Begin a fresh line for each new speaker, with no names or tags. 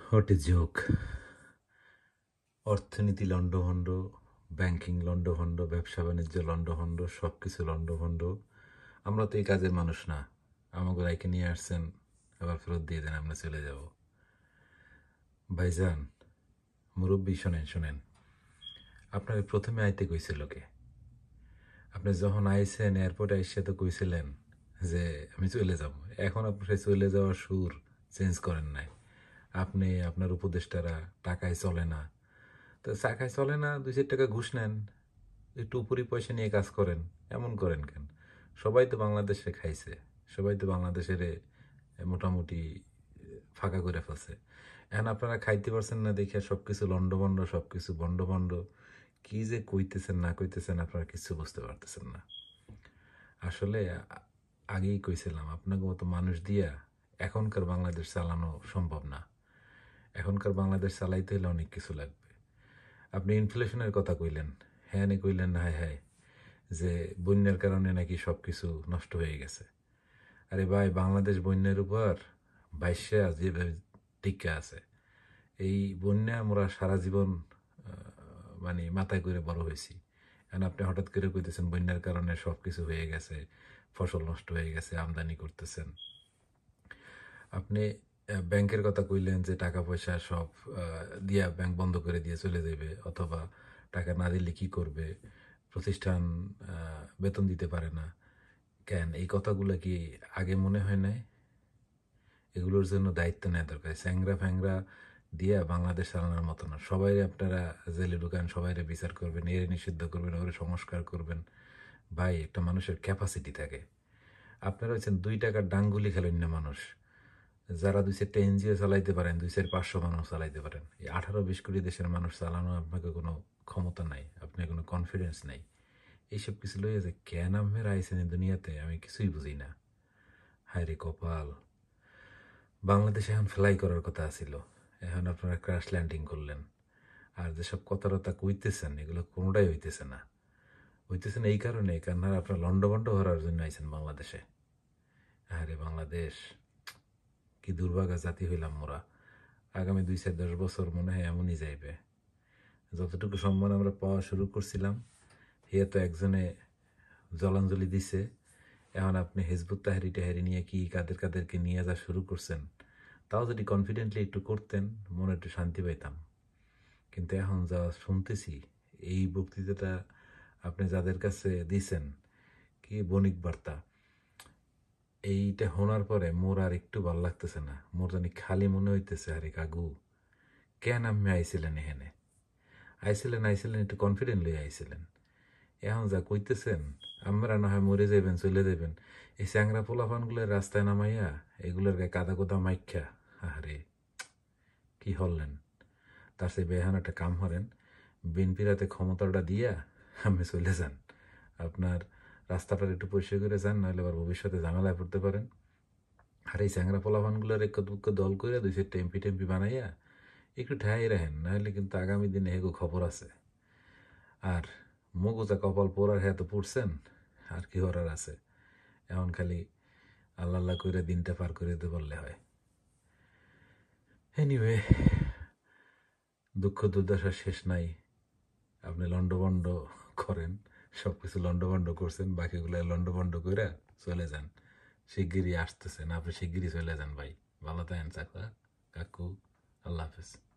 What a joke. অর্থনীতি লন্ডভন্ড, banking লন্ডভন্ড, ব্যবসা বাণিজ্য লন্ডভন্ড, সব কিছু লন্ডভন্ড। আমরা তো এই কাজের মানুষ না। আমাকে রাইকে নিয়ে আসছেন, আবার ফেরত দিয়ে দেন, আমরা চলে যাব। ভাইজান, মুরব্বী, শোনেন শোনেন, আপনাকে প্রথমে আইতে কইছিল কে? আপনি যখন আইছেন এয়ারপোর্টে আইসে তো কইছিলেন যে আমি চলে যাব। এখন আপনি সেই চলে যাওয়ার সুর চেঞ্জ করেন নাই। আপনি আপনার উপদেষ্টারা টাকায় চলে না, তো টাকায় চলে না, 2-4 টাকা ঘুষ নেন, একটু উপরি পয়সা নিয়ে কাজ করেন। এমন করেন কেন? সবাই তো বাংলাদেশে খাইছে, সবাই তো বাংলাদেশের মোটামুটি ফাঁকা করে ফেলছে। এখন আপনারা খাইতে পারছেন না দেখে সব কিছু লন্ডভন্ড, সব কিছু বন্ডভন্ড। কি যে কইতেছেন না কইতেছেন আপনারা কিছু বুঝতে পারতেছেন না। আসলে আগেই কইছিলাম, আপনাকে মতো মানুষ দিয়া এখনকার বাংলাদেশ চালানো সম্ভব না। এখনকার বাংলাদেশ চালাইতে হলে অনেক কিছু লাগবে। আপনি ইনফ্লেশনের কথা কইলেন, হ্যাঁ নে কইলেন, হায় হায়, যে বন্যার কারণে নাকি সব কিছু নষ্ট হয়ে গেছে। আরে ভাই, বাংলাদেশ বন্যার উপর বাইশা যেভাবে টিকা আছে, এই বন্যা আমরা সারা জীবন মানে মাথায় করে বড় হয়েছি। এখন আপনি হঠাৎ করে কইতেছেন বন্যার কারণে সব কিছু হয়ে গেছে, ফসল নষ্ট হয়ে গেছে, আমদানি করতেছেন। আপনি ব্যাংকের কথা কইলেন যে টাকা পয়সা সব দিয়া ব্যাংক বন্ধ করে দিয়ে চলে যাবে, অথবা টাকা না দিলে কি করবে, প্রতিষ্ঠান বেতন দিতে পারে না। কেন এই কথাগুলো কি আগে মনে হয় নাই? এগুলোর জন্য দায়িত্ব নেওয়া দরকার। স্যাংরা ফ্যাংরা দিয়া বাংলাদেশ চালানোর মতো না। সবাই আপনারা জেলে ঢুকান, সবাইরে বিচার করবেন, এর নিষিদ্ধ করবেন, ওরে সংস্কার করবেন। ভাই, একটা মানুষের ক্যাপাসিটি থাকে। আপনারা হচ্ছেন 2 টাকার ডাঙ্গুলি খেলেন না মানুষ। যারা 2-4টা এনজিও চালাইতে পারেন, 2-4-500 মানুষ চালাইতে পারেন। এই 18-20 কোটি দেশের মানুষ চালানো আপনাকে কোনো ক্ষমতা নাই, আপনার কোনো কনফিডেন্স নাই। এইসব কিছু লইয়া যে কেন আপনারা আইসেন এই দুনিয়াতে, আমি কিছুই বুঝি না। হায় রে কপাল। বাংলাদেশে এখন ফ্লাই করার কথা ছিল, এখন আপনারা ক্র্যাশ ল্যান্ডিং করলেন। আর যেসব কথাবার্তা কইতেছেন, এগুলো কোনোটাই হইতেছে না। হইতেছে না এই কারণে, কারণ আপনার লন্ডভন্ড হওয়ার জন্য আইসেন বাংলাদেশে। আরে বাংলাদেশ, কি দুর্ভাগা জাতি হইলাম মোরা। আগামী 2-10 বছর মনে হয় এমনই যাইবে। যতটুকু সম্মান আমরা পাওয়া শুরু করছিলাম, হিয়া তো একজনে জলাঞ্জলি দিছে। এখন আপনি হিজবুত তাহরি টাহারি নিয়ে কি কাদেরকে নিয়ে যা শুরু করছেন, তাও যদি কনফিডেন্টলি একটু করতেন, মনে একটু শান্তি পাইতাম। কিন্তু এখন যা শুনতেছি, এই বক্তৃতাটা আপনি যাদের কাছে দিছেন, কি বণিক বার্তা, এইটা শোনার পরে মোর আর একটু ভাল লাগতেছে না। মোর জানি খালি মনে হইতেছে, আরে কাকু, কেন আপনি আইছিলেন এখানে? আইছিলেন একটু কনফিডেন্ট লই আইছিলেন। এখন যা কইতেছেন, আমরা না হয় মরে যাইবেন, চলে যাইবেন, এই চ্যাংরা পোলাপানগুলোর রাস্তায় নামাইয়া এগুলোর গায়ে কাদা কোদা মাইখ্যা, আরে কি হলেন? তার সে বেহান একটা কাম হরেন, বিনপির হাতে ক্ষমতাটা দিয়া আপনি চলে যান। আপনার রাস্তাটা একটু পরিষ্কার করে যান, নাহলে আবার ভবিষ্যতে ঝামেলায় পড়তে পারেন। আর এই চ্যাংরা পোলাপানগুলোর এক দুঃখ দল করে 2-4টা এমপি বানাইয়া একটু ঠাই রাখেন, নাহলে কিন্তু আগামী দিনে এগো খবর আছে। আর মগুজা কপাল পোড়ার হ্যাঁ তো পড়ছেন, আর কি হরার আছে? এখন খালি আল্লাহ আল্লাহ করে দিনটা পার করে দিতে পারলে হয়। এনিওয়ে, দুঃখ দুর্দশার শেষ নাই। আপনি লন্ডভন্ড করেন, সব কিছু লন্ডভন্ড করছেন, বাকিগুলো লন্ডভন্ড করে চলে যান। শিগগিরই আসতেছেন, আপনি শিগগিরই চলে যান ভাই। ভালো থাকেন চাচা, কাকু, আল্লাহ হাফেজ।